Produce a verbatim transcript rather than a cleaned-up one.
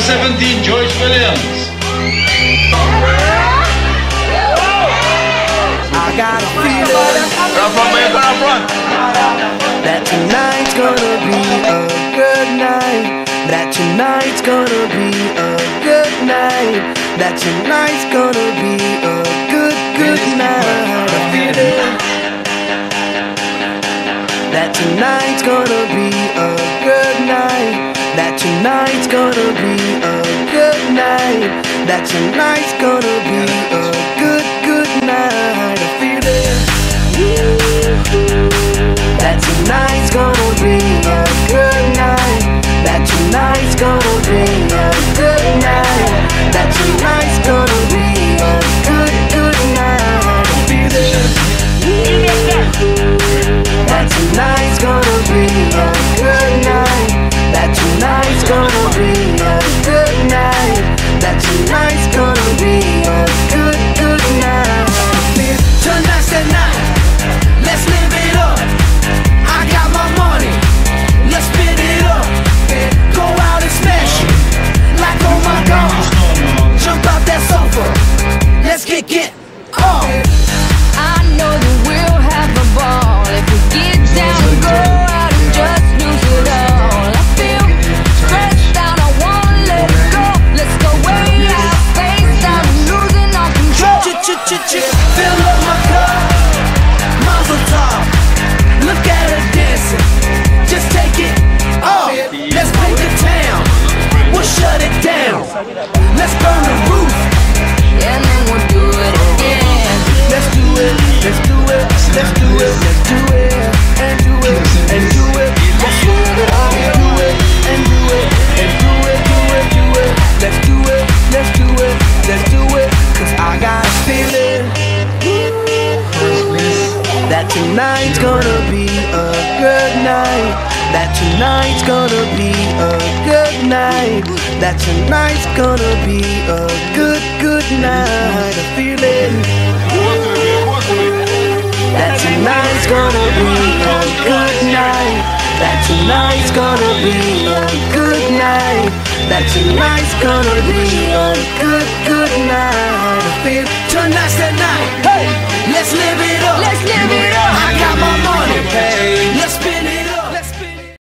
seventeen, Joyce Williams. I got a feeling that tonight's gonna be a good night. That tonight's gonna be a good night. That tonight's gonna be a good, good night. I feel it. That tonight's gonna be a good night. That tonight's gonna be a good night. That tonight's gonna be a good, good night. I feel it. That tonight's gonna be a good night. That tonight's gonna be a good night. That tonight's gonna be a good, good night. I feel it. That tonight's gonna be a good night. That tonight's gonna be a good night. That tonight's gonna be a good, good night. Tonight's the night. Let's live it up. I got my money. Let's spin it up. Go out and smash it. Like oh my God. Jump out that sofa. Let's get get on. I know that we'll have a ball if we get down and go out and just lose it all. I feel stressed out, I wanna let it go. Let's go way out, face down, losing all control. Fill up my cup, mazel tov. Look at her dancing, just take it off. Let's paint the town, we'll shut it down. Let's burn the roof, and then we'll do it again. let's do it, let's do it, let's do it, let's do it, and do it, and do it. Let's do it, do it, and do it, and do it, do it, do it. Let's do it, let's do it, let's do it. Cause I got a feeling that tonight's gonna be a good night. That tonight's gonna be a good night. That tonight's gonna be a good, good night. I feel it. That tonight's gonna be a good night. That tonight's gonna be a good night. That tonight's gonna be a good, good night. I feel tonight's the night. Hey, let's live it up. Let's live it up. I got my money. Hey, let's spin